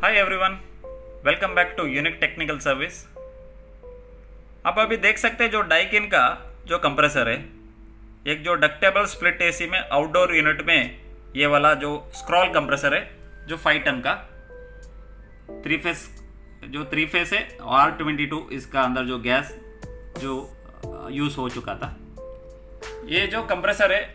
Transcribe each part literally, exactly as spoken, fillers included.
Hi everyone, welcome back to unique technical service. आप अभी देख सकते हैं जो डाइकिन का जो कंप्रेसर है, एक जो डक्टेबल स्प्लिट एसी में आउटडोर यूनिट में ये वाला जो स्क्रॉल कंप्रेसर है जो फाइव टन का थ्री फेस जो थ्री फेस है आर ट्वेंटी टू इसका अंदर जो गैस जो यूज़ हो चुका था। ये जो कंप्रेसर है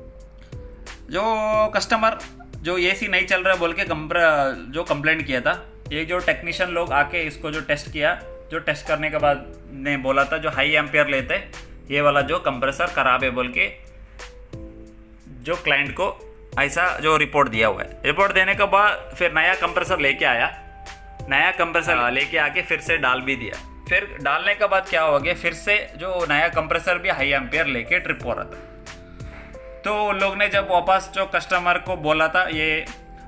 जो कस्टमर जो एसी नहीं चल रहा बोल के कंप्रे जो कंप्लेंट किया था, ये जो टेक्नीशियन लोग आके इसको जो टेस्ट किया, जो टेस्ट करने के बाद ने बोला था जो हाई एम्पियर लेते ये वाला जो कंप्रेसर खराब है बोल के जो क्लाइंट को ऐसा जो रिपोर्ट दिया हुआ है। रिपोर्ट देने के बाद फिर नया कंप्रेसर लेके आया, नया कंप्रेसर लेके आके फिर से डाल भी दिया। फिर डालने के बाद क्या हो गया, फिर से जो नया कंप्रेसर भी हाई एम्पियर लेके ट्रिप हो रहा था। तो उन लोग ने जब वापस जो कस्टमर को बोला था ये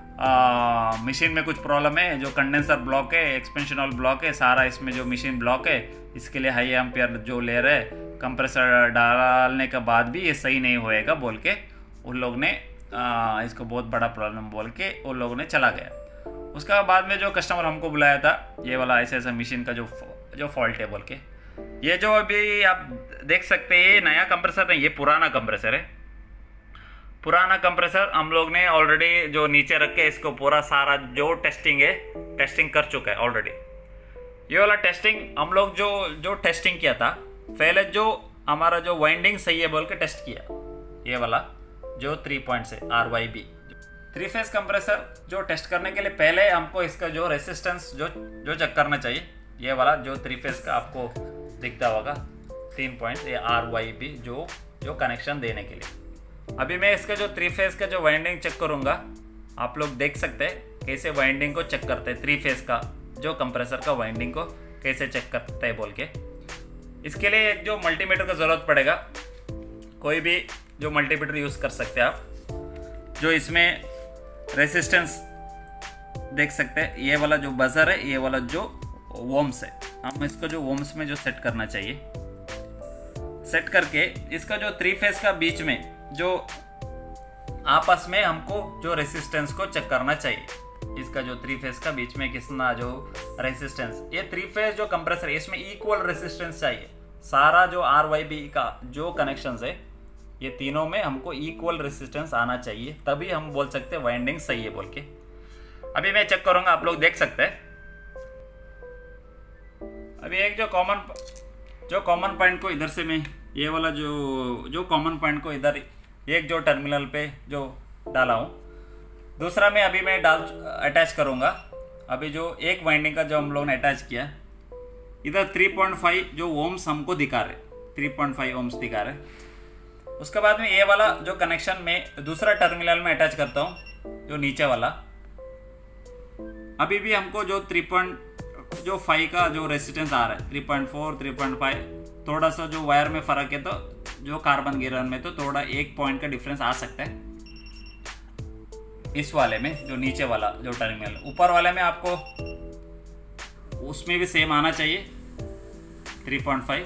मशीन में कुछ प्रॉब्लम है, जो कंडेंसर ब्लॉक है, एक्सपेंशन ब्लॉक है, सारा इसमें जो मशीन ब्लॉक है, इसके लिए हाई एम्पियर जो ले रहे कंप्रेसर डालने के बाद भी ये सही नहीं होएगा बोल के उन लोग ने आ, इसको बहुत बड़ा प्रॉब्लम बोल के उन लोगों ने चला गया। उसका बाद में जो कस्टमर हमको बुलाया था ये वाला ऐसा ऐसा मशीन का जो जो फॉल्ट है बोल के, ये जो अभी आप देख सकते हैं ये नया कंप्रेसर नहीं, ये पुराना कंप्रेसर है। पुराना कंप्रेसर हम लोग ने ऑलरेडी जो नीचे रख के इसको पूरा सारा जो टेस्टिंग है टेस्टिंग कर चुका है ऑलरेडी। ये वाला टेस्टिंग हम लोग जो जो टेस्टिंग किया था पहले, जो हमारा जो वाइंडिंग सही है बोल के टेस्ट किया, ये वाला जो थ्री पॉइंट से R Y B three phase compressor जो टेस्ट करने के लिए पहले हमको इसका जो रेसिस्टेंस जो जो चेक करना चाहिए। ये वाला जो थ्री फेस का आपको दिखता होगा तीन पॉइंट ये आर वाई बी जो जो कनेक्शन देने के लिए। अभी मैं इसका जो थ्री फेस का जो वाइंडिंग चेक करूंगा, आप लोग देख सकते हैं कैसे वाइंडिंग को चेक करते हैं, थ्री फेस का जो कंप्रेसर का वाइंडिंग को कैसे चेक करते हैं बोल के। इसके लिए एक जो मल्टीमीटर का ज़रूरत पड़ेगा, कोई भी जो मल्टीमीटर यूज़ कर सकते हैं आप। जो इसमें रेसिस्टेंस देख सकते हैं, ये वाला जो बजर है, ये वाला जो वोम्स है, हम इसको जो वोम्स में जो सेट करना चाहिए, सेट करके इसका जो थ्री फेस का बीच में जो आपस में हमको जो रेसिस्टेंस को चेक करना चाहिए। इसका जो थ्री फेस का बीच में कितना जो रेसिस्टेंस, ये थ्री फेस जो कंप्रेसर है इसमें इक्वल रेसिस्टेंस चाहिए। सारा जो आर वाई बी का जो कनेक्शंस है ये तीनों में हमको इक्वल रेसिस्टेंस आना चाहिए, तभी हम बोल सकते हैं वाइंडिंग सही है बोल के। अभी मैं चेक करूंगा, आप लोग देख सकते हैं। अभी एक जो कॉमन जो कॉमन पॉइंट को इधर से मैं ये वाला जो जो कॉमन पॉइंट को इधर एक जो टर्मिनल पे जो डाला हूँ, दूसरा में अभी मैं डाल अटैच करूँगा। अभी जो एक वाइंडिंग का जो हम लोगों ने अटैच किया, इधर थ्री पॉइंट फाइव जो ओम्स हमको दिखा रहे, थ्री पॉइंट फाइव ओम्स दिखा रहे। उसके बाद में ये वाला जो कनेक्शन में दूसरा टर्मिनल में अटैच करता हूँ, जो नीचे वाला। अभी भी हमको जो थ्री पॉइंट जो फाइव का जो रेसिस्टेंस आ रहा है, three point four three point five, थोड़ा सा जो वायर में फर्क है, तो जो कार्बन गिरन में तो थोड़ा एक पॉइंट का डिफरेंस आ सकता है। इस वाले में जो नीचे वाला जो टर्मिनल, ऊपर वाले में आपको उसमें भी सेम आना चाहिए थ्री पॉइंट फाइव,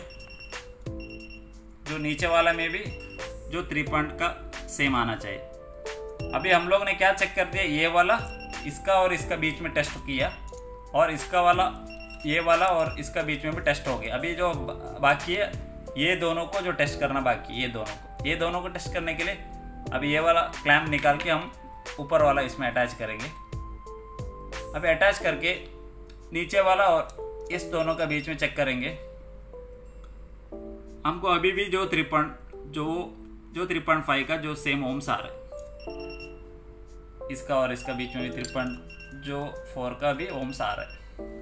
जो नीचे वाला में भी जो थ्री पॉइंट का सेम आना चाहिए। अभी हम लोग ने क्या चेक कर दिया, ये वाला इसका और इसका बीच में टेस्ट किया, और इसका वाला ये वाला और इसका बीच में भी टेस्ट हो गया। अभी जो बाकी है ये दोनों को जो टेस्ट करना बाकी, ये दोनों को ये दोनों को टेस्ट करने के लिए अभी ये वाला क्लैंप निकाल के हम ऊपर वाला इसमें अटैच करेंगे। अभी अटैच करके नीचे वाला और इस दोनों का बीच में चेक करेंगे। हमको अभी भी जो थ्री पॉइंट जो जो थ्री पॉइंट फाइव का जो सेम ओम्स आ रहा है, इसका और इसका बीच में भी थ्री पॉइंट जो फोर का भी ओम्स आ रहा है।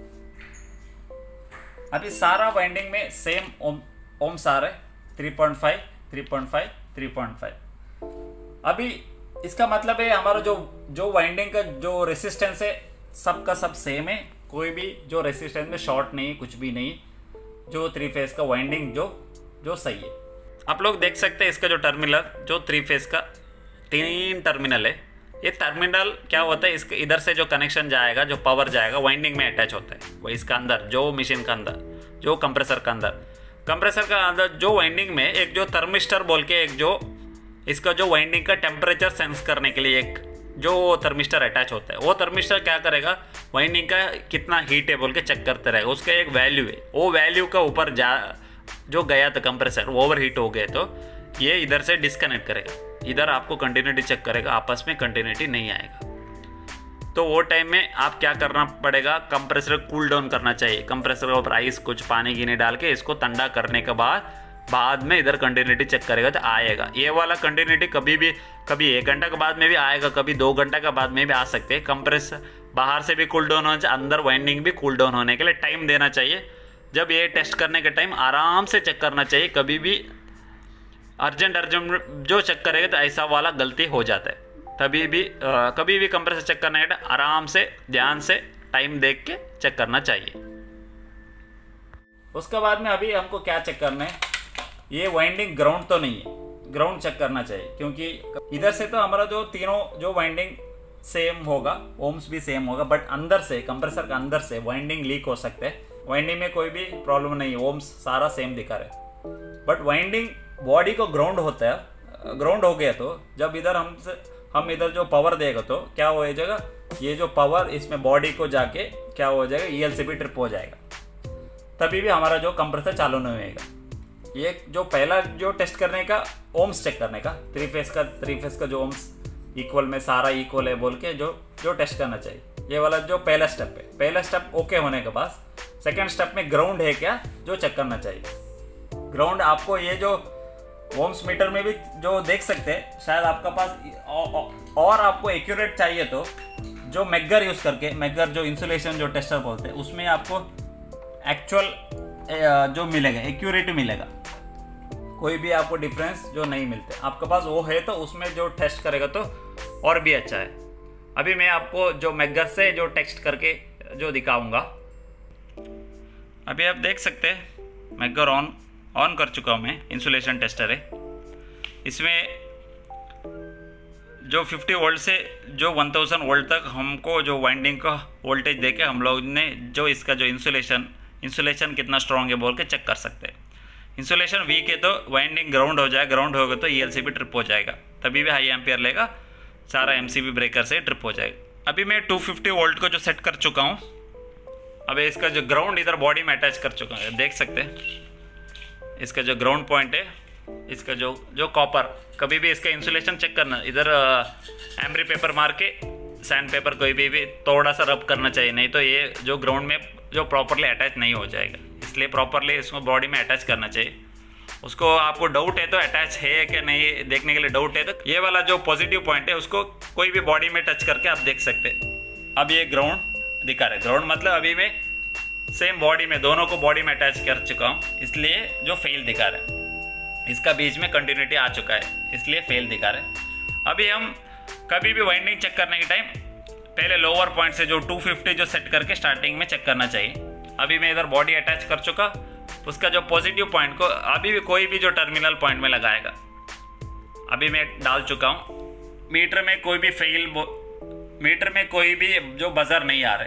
अभी सारा वाइंडिंग में सेम ओम ओम्स आ रहे, three point five three point five three point five. अभी इसका मतलब है हमारा जो जो वाइंडिंग का जो रेसिस्टेंस है सब का सब सेम है, कोई भी जो रेसिस्टेंस में शॉर्ट नहीं, कुछ भी नहीं। जो थ्री फेस का वाइंडिंग जो जो सही है, आप लोग देख सकते हैं। इसका जो टर्मिनल जो थ्री फेस का तीन टर्मिनल है, ये टर्मिनल क्या होता है, इसके इधर से जो कनेक्शन जाएगा, जो पावर जाएगा वाइंडिंग में अटैच होता है, वो इसका अंदर जो मशीन का अंदर जो कंप्रेसर का अंदर कंप्रेसर का अंदर जो वाइंडिंग में एक जो थर्मिस्टर बोल के एक जो इसका जो वाइंडिंग का टेम्परेचर सेंस करने के लिए एक जो वो थर्मिस्टर अटैच होता है, वो थर्मिस्टर क्या करेगा, वाइंडिंग का कितना हीट है बोल के चेक करते रहेगा। उसका एक वैल्यू है, वो वैल्यू का ऊपर जा जो गया था कंप्रेसर ओवर हीट हो गए तो ये इधर से डिस्कनेक्ट करेगा, इधर आपको कंटिन्यूटी चेक करेगा, आपस में कंटिन्यूटी नहीं आएगा। तो वो टाइम में आप क्या करना पड़ेगा, कंप्रेसर कूल डाउन करना चाहिए। कंप्रेसर के ऊपर आइस कुछ पानी गिने डाल के इसको ठंडा करने के बाद बाद में इधर कंटिन्यूटी चेक करेगा तो आएगा। ये वाला कंटिन्यूटी कभी भी कभी एक घंटा के बाद में भी आएगा, कभी दो घंटा के बाद में भी आ सकते हैं। कंप्रेसर बाहर से भी कूल डाउन होना चाहिए, अंदर वाइंडिंग भी कूल डाउन होने के लिए टाइम देना चाहिए। जब ये टेस्ट करने के टाइम आराम से चेक करना चाहिए, कभी भी अर्जेंट अर्जेंट जो चेक करेगा तो ऐसा वाला गलती हो जाता है। तभी भी आ, कभी भी कंप्रेसर चेक करने के टाइम आराम से ध्यान से टाइम देख के चेक करना चाहिए। उसके बाद में अभी हमको क्या चेक करना है, ये वाइंडिंग ग्राउंड तो नहीं है, ग्राउंड चेक करना चाहिए, क्योंकि इधर से तो हमारा जो तीनों जो वाइंडिंग सेम होगा, ओम्स भी सेम होगा, बट अंदर से कंप्रेसर का अंदर से वाइंडिंग लीक हो सकते हैं। वाइंडिंग में कोई भी प्रॉब्लम नहीं है, ओम्स सारा सेम दिखा रहे, बट वाइंडिंग बॉडी को ग्राउंड होता है, ग्राउंड हो गया तो जब इधर हमसे हम इधर जो पावर देगा तो क्या हो जाएगा, ये जो पावर इसमें बॉडी को जाके क्या हो जाएगा, ईएलसीबी ट्रिप हो जाएगा, तभी भी हमारा जो कंप्रेसर चालू नहीं होएगा। ये जो पहला जो टेस्ट करने का, ओम्स चेक करने का, थ्री फेस का थ्री फेस का जो ओम्स इक्वल में सारा इक्वल है बोल के जो जो टेस्ट करना चाहिए, ये वाला जो पहला स्टेप है। पहला स्टेप ओके होने के बाद सेकेंड स्टेप में ग्राउंड है क्या जो चेक करना चाहिए। ग्राउंड आपको ये जो ओम्स मीटर में भी जो देख सकते हैं, शायद आपका पास और आपको एक्यूरेट चाहिए तो जो मैगर यूज करके, मैगर जो इंसुलेशन जो टेस्टर बोलते हैं, उसमें आपको एक्चुअल जो मिलेगा एक्यूरेट मिलेगा, कोई भी आपको डिफरेंस जो नहीं मिलते। आपके पास वो है तो उसमें जो टेस्ट करेगा तो और भी अच्छा है। अभी मैं आपको जो मैगर से जो टेस्ट करके जो दिखाऊंगा, अभी आप देख सकते हैं मैगर ऑन ऑन कर चुका हूँ मैं, इंसुलेशन टेस्टर है। इसमें जो फिफ्टी वोल्ट से जो वन थाउज़ेंड वोल्ट तक हमको जो वाइंडिंग का वोल्टेज देके हम लोग ने जो इसका जो इंसुलेशन इंसुलेशन कितना स्ट्रॉन्ग है बोल के चेक कर सकते हैं। इंसुलेशन वीक है तो वाइंडिंग ग्राउंड हो जाएगा, ग्राउंड होगा तो ईएलसीबी ट्रिप हो जाएगा, तभी भी हाई एम्पियर लेगा, सारा एमसीबी ब्रेकर से ट्रिप हो जाएगा। अभी मैं टू फिफ्टी वोल्ट को जो सेट कर चुका हूँ, अभी इसका जो ग्राउंड इधर बॉडी में अटैच कर चुका हूँ, देख सकते हैं इसका जो ग्राउंड पॉइंट है, इसका जो जो कॉपर, कभी भी इसका इंसुलेशन चेक करना, इधर एम्ब्री पेपर मार के सैंड पेपर कोई भी, भी थोड़ा सा रब करना चाहिए, नहीं तो ये जो ग्राउंड में जो प्रॉपरली अटैच नहीं हो जाएगा, इसलिए प्रॉपरली इसको बॉडी में अटैच करना चाहिए। उसको आपको डाउट है तो अटैच है कि नहीं देखने के लिए डाउट है तो ये वाला जो पॉजिटिव पॉइंट है उसको कोई भी बॉडी में टच करके आप देख सकते हैं। अब ये ग्राउंड दिखा रहा है, ग्राउंड मतलब अभी मैं सेम बॉडी में दोनों को बॉडी में अटैच कर चुका हूँ, इसलिए जो फेल दिखा रहा है, इसका बीच में कंटिन्यूटी आ चुका है, इसलिए फेल दिखा रहा है। अभी हम कभी भी वाइंडिंग चेक करने के टाइम पहले लोअर पॉइंट से जो टू फिफ्टी जो सेट करके स्टार्टिंग में चेक करना चाहिए। अभी मैं इधर बॉडी अटैच कर चुका, उसका जो पॉजिटिव पॉइंट को अभी भी कोई भी जो टर्मिनल पॉइंट में लगाएगा, अभी मैं डाल चुका हूँ। मीटर में कोई भी फेल, मीटर में कोई भी जो बजर नहीं आ रहे,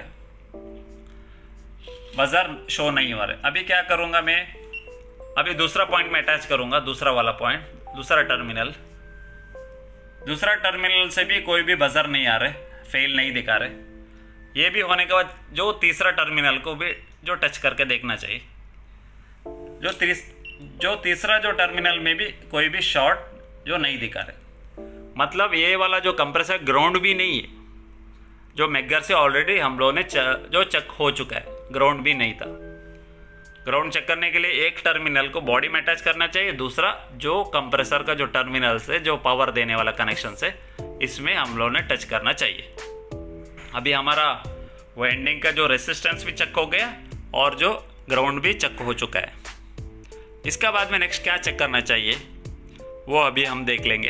बजर शो नहीं हो रहे। अभी क्या करूँगा मैं, अभी दूसरा पॉइंट में अटैच करूँगा, दूसरा वाला पॉइंट, दूसरा टर्मिनल, दूसरा टर्मिनल से भी कोई भी बजर नहीं आ रहे, फेल नहीं दिखा रहे। ये भी होने के बाद जो तीसरा टर्मिनल को भी जो टच करके देखना चाहिए, जो तीस जो तीसरा जो टर्मिनल में भी कोई भी शॉर्ट जो नहीं दिखा रहे, मतलब ये वाला जो कंप्रेसर ग्राउंड भी नहीं है, जो मैगर से ऑलरेडी हम लोगों ने जो चेक हो चुका है, ग्राउंड भी नहीं था। ग्राउंड चेक करने के लिए एक टर्मिनल को बॉडी में अटैच करना चाहिए, दूसरा जो कंप्रेसर का जो टर्मिनल से जो पावर देने वाला कनेक्शन से इसमें हम लोगों ने टच करना चाहिए। अभी हमारा वाइंडिंग का जो रेसिस्टेंस भी चेक हो गया और जो ग्राउंड भी चेक हो चुका है। इसका बाद में नेक्स्ट क्या चेक करना चाहिए वो अभी हम देख लेंगे।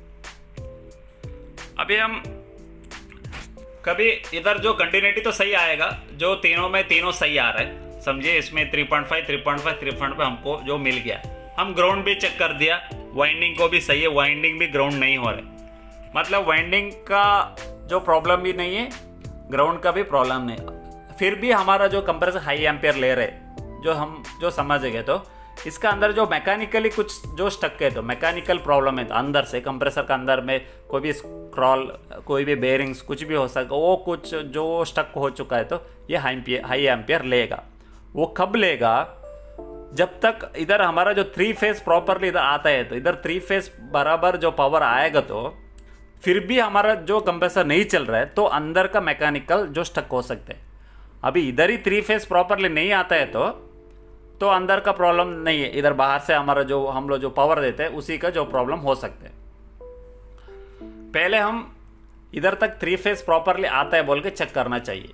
अभी हम कभी इधर जो कंटिन्यूटी तो सही आएगा, जो तीनों में तीनों सही आ रहा है, समझिए इसमें three point five, three point five, three point five हमको जो मिल गया। हम ग्राउंड भी चेक कर दिया, वाइंडिंग को भी सही है, वाइंडिंग भी ग्राउंड नहीं हो रहा, मतलब वाइंडिंग का जो प्रॉब्लम भी नहीं है, ग्राउंड का भी प्रॉब्लम नहीं। फिर भी हमारा जो कंप्रेसर हाई एम्पियर ले रहे, जो हम जो समझ गए तो इसका अंदर जो मैकेनिकली कुछ जो स्टक है, तो मैकेनिकल प्रॉब्लम है, तो अंदर से कंप्रेसर का अंदर में कोई भी स्क्रॉल, कोई भी बेरिंग्स, कुछ भी हो सकता, वो कुछ जो स्टक हो चुका है, तो ये हाई हाई एम्पियर लेगा। वो कब लेगा? जब तक इधर हमारा जो थ्री फेस प्रॉपरली इधर आता है, तो इधर थ्री फेस बराबर जो पावर आएगा, तो फिर भी हमारा जो कंप्रेसर नहीं चल रहा है, तो अंदर का मैकेनिकल जो स्टक हो सकते हैं। अभी इधर ही थ्री फेस प्रॉपरली नहीं आता है, तो तो अंदर का प्रॉब्लम नहीं है, इधर बाहर से हमारा जो हम लोग जो पावर देते हैं उसी का जो प्रॉब्लम हो सकते हैं। पहले हम इधर तक थ्री फेस प्रॉपरली आता है बोल के चेक करना चाहिए।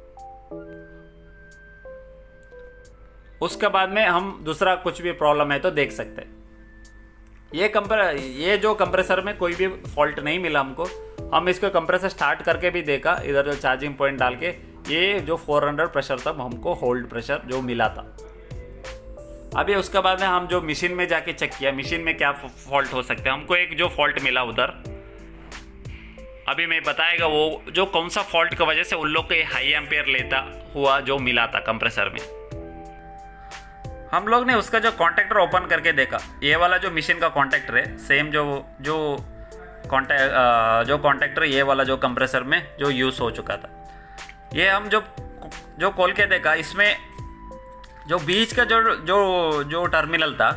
उसके बाद में हम दूसरा कुछ भी प्रॉब्लम है तो देख सकते हैं। ये कंप्रे ये जो कंप्रेसर में कोई भी फॉल्ट नहीं मिला हमको। हम इसको कंप्रेसर स्टार्ट करके भी देखा, इधर जो चार्जिंग पॉइंट डाल के, ये जो फोर हंड्रेड प्रेशर तक हमको होल्ड प्रेशर जो मिला था। अभी उसके बाद में हम जो मशीन में जाके चेक किया, मशीन में क्या फॉल्ट हो सकते हैं। हमको एक जो फॉल्ट मिला उधर, अभी मैं बताएगा वो जो कौन सा फॉल्ट की वजह से उन लोग को हाई एम्पियर लेता हुआ जो मिला था कंप्रेसर में। हम लोग ने उसका जो कॉन्टेक्टर ओपन करके देखा, ये वाला जो मशीन का कॉन्टेक्टर है, सेम जो जो कॉन्टेक्ट जो कॉन्टेक्टर ये वाला जो कंप्रेसर में जो यूज़ हो चुका था, ये हम जो जो खोल के देखा, इसमें जो बीच का जो जो जो टर्मिनल था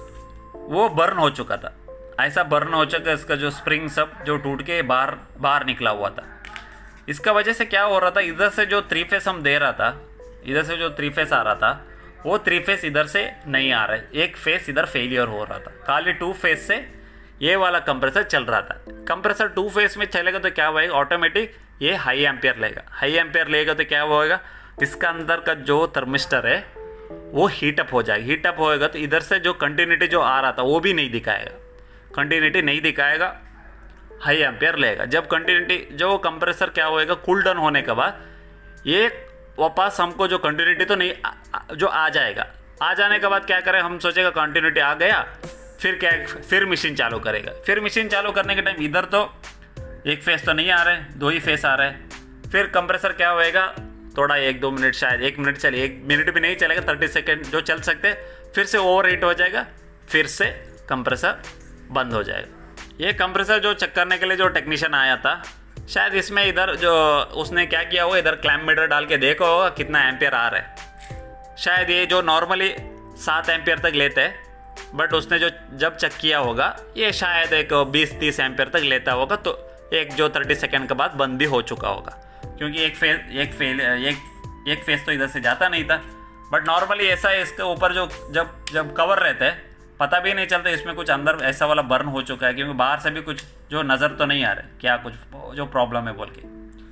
वो बर्न हो चुका था। ऐसा बर्न हो चुका, इसका जो स्प्रिंग सब जो टूट के बाहर बाहर निकला हुआ था। इसका वजह से क्या हो रहा था, इधर से जो थ्री फेस हम दे रहा था, इधर से जो थ्री फेस आ रहा था, वो थ्री फेस इधर से नहीं आ रहा है, एक फेस इधर फेलियर हो रहा था। खाली टू फेस से ये वाला कंप्रेसर चल रहा था। कंप्रेसर टू फेस में चलेगा तो क्या होगा, ऑटोमेटिक ये हाई एम्पियर लेगा। हाई एम्पियर लेगा तो क्या होगा, इसका अंदर का जो थर्मिस्टर है वो हीटअप हो जाएगा। हीटअप होएगा तो इधर से जो कंटिन्यूटी जो आ रहा था वो भी नहीं दिखाएगा, कंटिन्यूटी नहीं दिखाएगा, हाई एम्पियर लेगा। जब कंटिन्यूटी जो कंप्रेसर क्या होएगा, कूल डाउन होने के बाद ये वापस हमको जो कंटिन्यूटी तो नहीं आ, जो आ जाएगा। आ जाने के बाद क्या करें, हम सोचेगा कंटिन्यूटी आ गया, फिर क्या, फिर मशीन चालू करेगा। फिर मशीन चालू करने के टाइम इधर तो एक फेस तो नहीं आ रहे, दो ही फेस आ रहे हैं। फिर कंप्रेसर क्या होएगा, थोड़ा एक दो मिनट, शायद एक मिनट चले, एक मिनट भी नहीं चलेगा, थर्टी सेकेंड जो चल सकते, फिर से ओवर हीट हो जाएगा, फिर से कंप्रेसर बंद हो जाएगा। ये कंप्रेसर जो चेक करने के लिए जो टेक्नीशियन आया था, शायद इसमें इधर जो उसने क्या किया होगा, इधर क्लैम्प मीटर डाल के देखा होगा कितना एम्पियर आ रहा है। शायद ये जो नॉर्मली सात एम्पियर तक लेते हैं, बट उसने जो जब चेक किया होगा ये शायद एक बीस तीस एम्पियर तक लेता होगा, तो एक जो थर्टी सेकेंड के बाद बंद भी हो चुका होगा, क्योंकि एक फेस एक फेल एक एक फेस तो इधर से जाता नहीं था। बट नॉर्मली ऐसा है, इसके ऊपर जो जब जब कवर रहता है पता भी नहीं चलता इसमें कुछ अंदर ऐसा वाला बर्न हो चुका है, क्योंकि बाहर से भी कुछ जो नज़र तो नहीं आ रहा है क्या कुछ जो प्रॉब्लम है बोल के।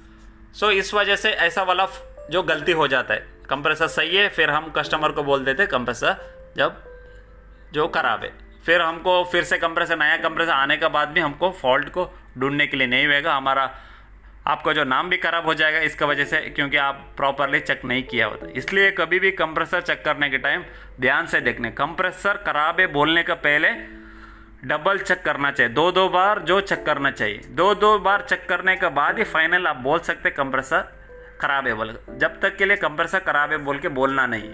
सो इस वजह से ऐसा वाला जो गलती हो जाता है। कंप्रेसर सही है, फिर हम कस्टमर को बोल देते कंप्रेसर जब जो खराब है, फिर हमको फिर से कंप्रेसर नया कंप्रेसर आने के बाद भी हमको फॉल्ट को ढूंढने के लिए नहीं होगा, हमारा आपका जो नाम भी खराब हो जाएगा इसका वजह से, क्योंकि आप प्रॉपरली चेक नहीं किया होता। इसलिए कभी भी कंप्रेसर चेक करने के टाइम ध्यान से देखने, कंप्रेसर खराब है बोलने का पहले डबल चेक करना चाहिए, दो दो बार जो चेक करना चाहिए। दो दो बार चेक करने के बाद ही फाइनल आप बोल सकते कंप्रेसर खराब है बोल। जब तक के लिए कंप्रेसर खराब है बोल के बोलना नहीं है।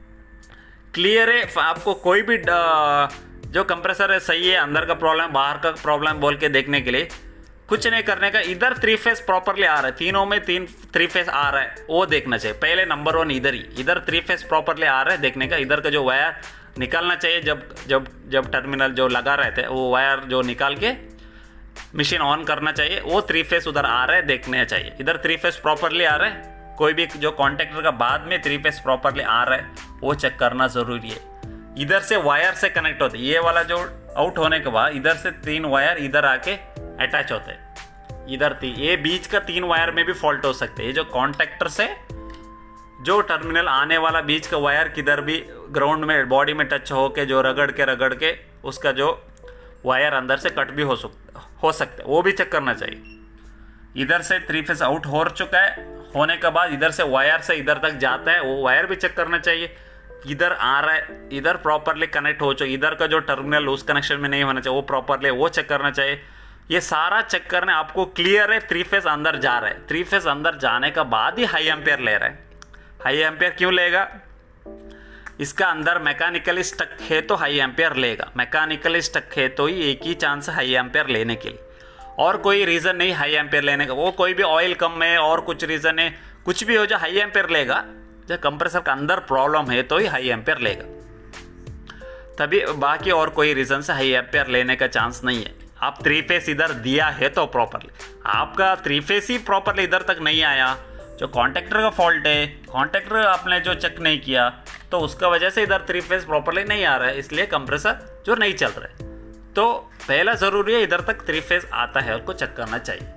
क्लियर है, आपको कोई भी जो कंप्रेसर है सही है, अंदर का प्रॉब्लम बाहर का प्रॉब्लम बोल के देखने के लिए कुछ नहीं करने का। इधर थ्री फेस प्रॉपरली आ रहा है, तीनों में तीन थ्री फेस आ रहा है वो देखना चाहिए पहले। नंबर वन इधर ही, इधर थ्री फेस प्रॉपरली आ रहा है देखने का। इधर का जो वायर निकालना चाहिए, जब जब जब टर्मिनल जो लगा रहते हैं वो वायर जो निकाल के मशीन ऑन करना चाहिए, वो थ्री फेस उधर आ रहा है देखने चाहिए। इधर थ्री फेस प्रॉपरली आ रहा है, कोई भी जो कॉन्टेक्टर का बाद में थ्री फेस प्रॉपरली आ रहा है वो चेक करना ज़रूरी है। इधर से वायर से कनेक्ट होते, ये वाला जो आउट होने के बाद इधर से तीन वायर इधर आके अटैच होते हैं। इधर थी ये बीच का तीन वायर में भी फॉल्ट हो सकते हैं। ये जो कॉन्टेक्टर से जो टर्मिनल आने वाला बीच का वायर किधर भी ग्राउंड में बॉडी में टच हो के जो रगड़ के रगड़ के उसका जो वायर अंदर से कट भी हो सकता हो सकता है वो भी चेक करना चाहिए। इधर से थ्री फेस आउट हो चुका है, होने के बाद इधर से वायर से इधर तक जाता है वो वायर भी चेक करना चाहिए। इधर आ रहा है, इधर प्रॉपरली कनेक्ट हो चुका, इधर का जो टर्मिनल उस कनेक्शन में नहीं होना चाहिए वो प्रॉपरली वो चेक करना चाहिए। ये सारा चेक करने आपको क्लियर है थ्री फेस अंदर जा रहा है। थ्री फेस अंदर जाने का बाद ही हाई एम्पियर ले रहा है। हाई एम्पियर क्यों लेगा, इसका अंदर मैकेनिकली स्टक है तो हाई एम्पेयर लेगा, मैकेनिकली स्टक है तो ही एक ही चांस हाई एम्पेयर लेने के लिए, और कोई रीज़न नहीं हाई एम्पेयर लेने का। वो कोई भी ऑयल कम है और कुछ रीज़न है, कुछ भी हो जाए हाई एम्पेयर लेगा। जब कंप्रेसर का अंदर प्रॉब्लम है तो ही हाई एम्पेयर लेगा, तभी बाकी और कोई रीज़न से हाई एम्पेयर लेने का चांस नहीं है। आप थ्री फेस इधर दिया है तो प्रॉपरली, आपका थ्री फेस ही प्रॉपरली इधर तक नहीं आया, जो कॉन्टेक्टर का फॉल्ट है, कॉन्टेक्टर आपने जो चेक नहीं किया तो उसका वजह से इधर थ्री फेस प्रॉपरली नहीं आ रहा है, इसलिए कंप्रेसर जो नहीं चल रहा है। तो पहला ज़रूरी है इधर तक थ्री फेस आता है, उसको चेक करना चाहिए।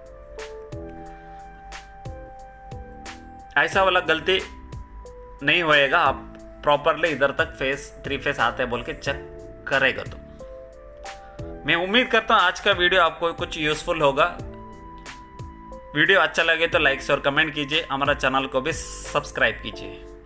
ऐसा वाला गलती नहीं होएगा, आप प्रॉपरली इधर तक फेस थ्री फेस आते हैं बोल के चेक करेगा। तो मैं उम्मीद करता हूँ आज का वीडियो आपको कुछ यूजफुल होगा। वीडियो अच्छा लगे तो लाइक और कमेंट कीजिए, हमारा चैनल को भी सब्सक्राइब कीजिए।